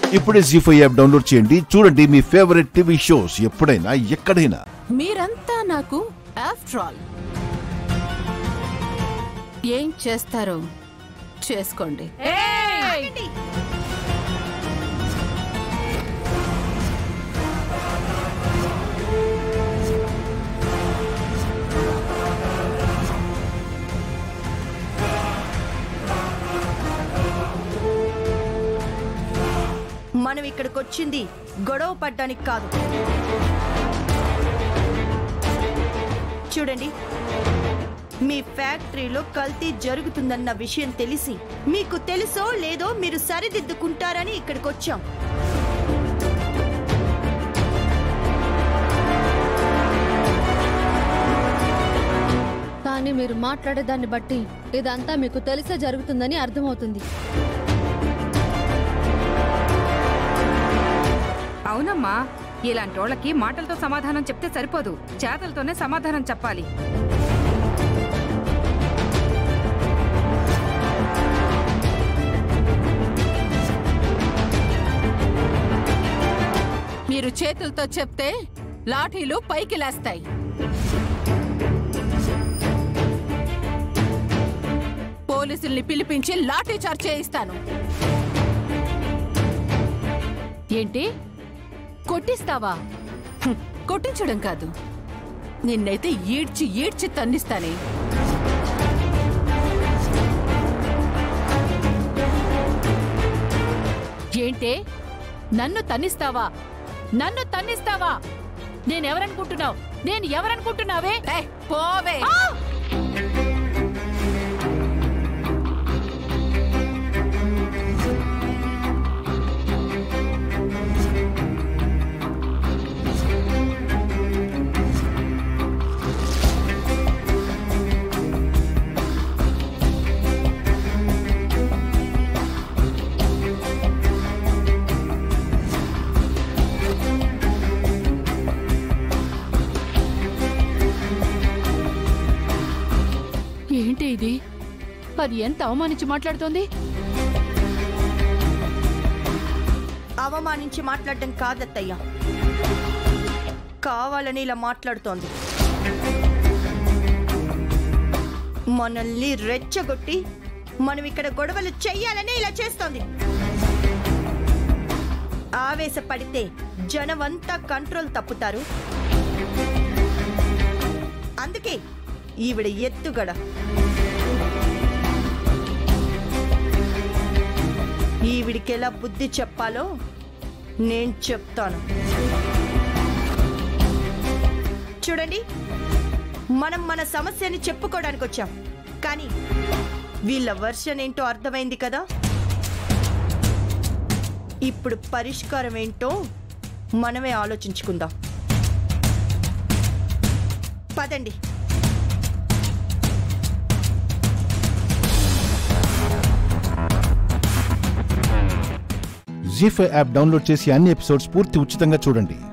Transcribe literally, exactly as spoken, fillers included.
ఇప్పుడే G five app download చేయండి, చూడండి మీ ఫేవరెట్ టీవీ షోస్ ఎప్పుడైనా ఎక్కడైనా. మీరంతా నాకు ఆఫ్టర్ ఆల్. ఏం చేస్తారో చేసుకోండి. మనం ఇక్కడికి వచ్చింది గొడవ పడ్డానికి కాదు. చూడండి, మీ ఫ్యాక్టరీలో కల్తీ జరుగుతుందన్న విషయం తెలిసి మీకు తెలుసో లేదో మీరు సరిదిద్దుకుంటారని ఇక్కడికి వచ్చాం. కానీ మీరు మాట్లాడే దాన్ని బట్టి ఇదంతా మీకు తెలిసే జరుగుతుందని అర్థమవుతుంది. అవునమ్మా, ఇలాంటి వాళ్ళకి మాటలతో సమాధానం చెప్తే సరిపోదు, చేతలతోనే సమాధానం చెప్పాలి. మీరు చేతులతో చెప్తే లాఠీలు పైకి లేస్తాయి. పోలీసుల్ని పిలిపించి లాఠీ చార్జ్ చేయిస్తాను. ఏంటి కొట్టిస్తావా? కొట్టించడం కాదు, నిన్నైతే ఈడ్చి ఈడ్చి తన్నిస్తానే. ఏంటే నన్ను తన్నిస్తావా? నన్ను తన్నిస్తావా? నేనెవరనుకుంటున్నావు? నేను ఎవరనుకుంటున్నావే? పోవే. ఏంటి ఇది? అది ఎంత అవమానించి మాట్లాడుతోంది? అవమానించి మాట్లాడడం కాదత్తయ్య, కావాలని ఇలా మాట్లాడుతోంది. మనల్ని రెచ్చగొట్టి మనం ఇక్కడ గొడవలు చెయ్యాలని ఇలా చేస్తోంది. ఆవేశపడితే జనమంతా కంట్రోల్ తప్పుతారు. అందుకే ఈవిడ ఎత్తుగడ. ఈవిడికి ఎలా బుద్ధి చెప్పాలో నేను చెప్తాను. చూడండి, మనం మన సమస్యని చెప్పుకోవడానికి వచ్చాం, కానీ వీళ్ళ వర్షన్ ఏంటో అర్థమైంది కదా. ఇప్పుడు పరిష్కారం ఏంటో మనమే ఆలోచించుకుందాం. పదండి. జీ ఫైవ్ యాప్ డౌన్లోడ్ చేసి అన్ని ఎపిసోడ్స్ పూర్తి ఉచితంగా చూడండి.